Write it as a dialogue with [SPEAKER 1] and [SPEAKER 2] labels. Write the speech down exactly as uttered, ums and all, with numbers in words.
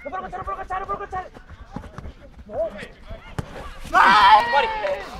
[SPEAKER 1] Non può cacciare, non può cacciare, non può cacciare! No! Vai! Fuori!